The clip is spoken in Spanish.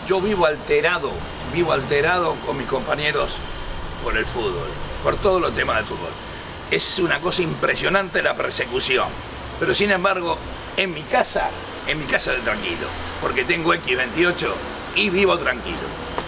Yo vivo alterado con mis compañeros por el fútbol, por todos los temas del fútbol. Es una cosa impresionante la persecución, pero sin embargo, en mi casa estoy tranquilo, porque tengo X28 y vivo tranquilo.